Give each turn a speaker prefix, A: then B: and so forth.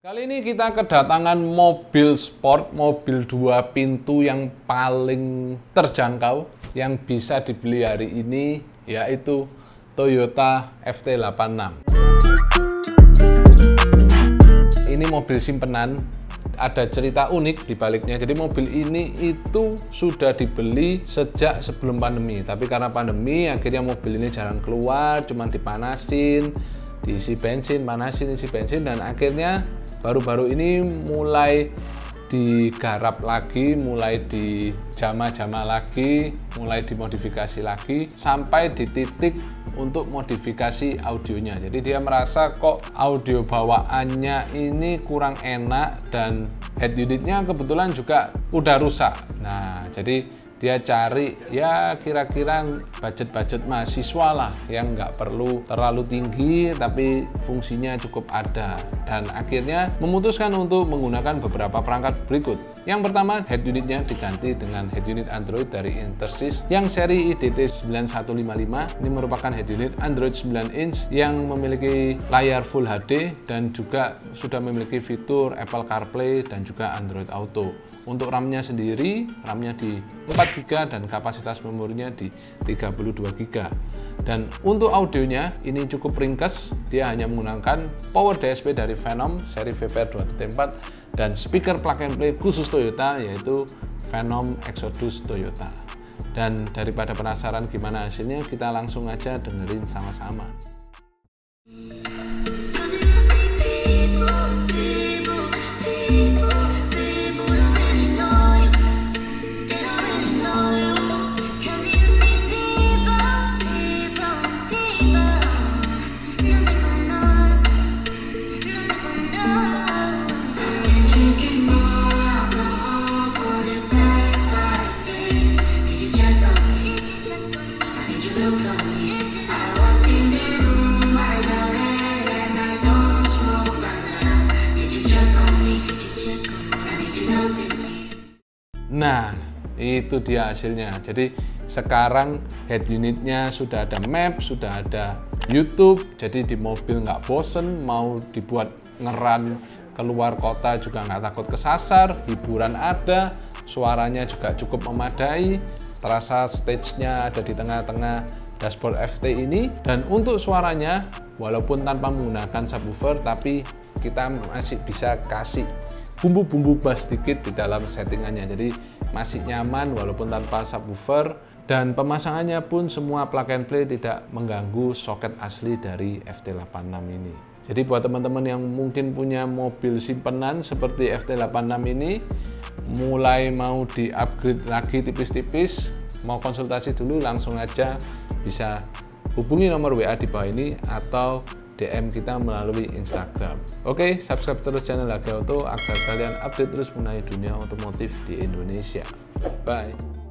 A: Kali ini kita kedatangan mobil sport, mobil 2 pintu yang paling terjangkau yang bisa dibeli hari ini, yaitu Toyota FT86. Ini mobil simpenan, ada cerita unik di baliknya. Jadi mobil ini itu sudah dibeli sejak sebelum pandemi, tapi karena pandemi akhirnya mobil ini jarang keluar, cuman dipanasin, diisi bensin, panasin, isi bensin, dan akhirnya baru-baru ini mulai digarap lagi, mulai dijama-jama lagi, mulai dimodifikasi lagi sampai di titik untuk modifikasi audionya. Jadi dia merasa kok audio bawaannya ini kurang enak dan head unitnya kebetulan juga udah rusak. Nah, jadi dia cari ya kira-kira budget-budget mahasiswa lah yang nggak perlu terlalu tinggi tapi fungsinya cukup ada, dan akhirnya memutuskan untuk menggunakan beberapa perangkat berikut. Yang pertama, head unitnya diganti dengan head unit Android dari Intersys yang seri IDT9155. Ini merupakan head unit Android 9 inch yang memiliki layar Full HD dan juga sudah memiliki fitur Apple CarPlay dan juga Android Auto. Untuk RAM-nya sendiri, RAM-nya di 4 GB dan kapasitas memorinya di 32 GB. Dan untuk audionya ini cukup ringkes, dia hanya menggunakan power DSP dari Phenom seri VPR 2.4 dan speaker plug and play khusus Toyota yaitu Phenom Exodus Toyota. Dan daripada penasaran gimana hasilnya, kita langsung aja dengerin sama-sama. Nah, itu dia hasilnya. Jadi sekarang head unitnya sudah ada map, sudah ada YouTube, jadi di mobil nggak bosen, mau dibuat ngeran keluar kota juga nggak takut kesasar, hiburan ada, suaranya juga cukup memadai, terasa stage-nya ada di tengah-tengah dashboard FT ini. Dan untuk suaranya, walaupun tanpa menggunakan subwoofer, tapi kita masih bisa kasih bumbu-bumbu bass sedikit di dalam settingannya, jadi masih nyaman walaupun tanpa subwoofer. Dan pemasangannya pun semua plug and play, tidak mengganggu soket asli dari FT86 ini. Jadi buat teman-teman yang mungkin punya mobil simpenan seperti FT86 ini, mulai mau di-upgrade lagi tipis-tipis, mau konsultasi dulu, langsung aja bisa hubungi nomor WA di bawah ini atau DM kita melalui Instagram. Oke, subscribe terus channel Lagi Auto agar kalian update terus mengenai dunia otomotif di Indonesia. Bye.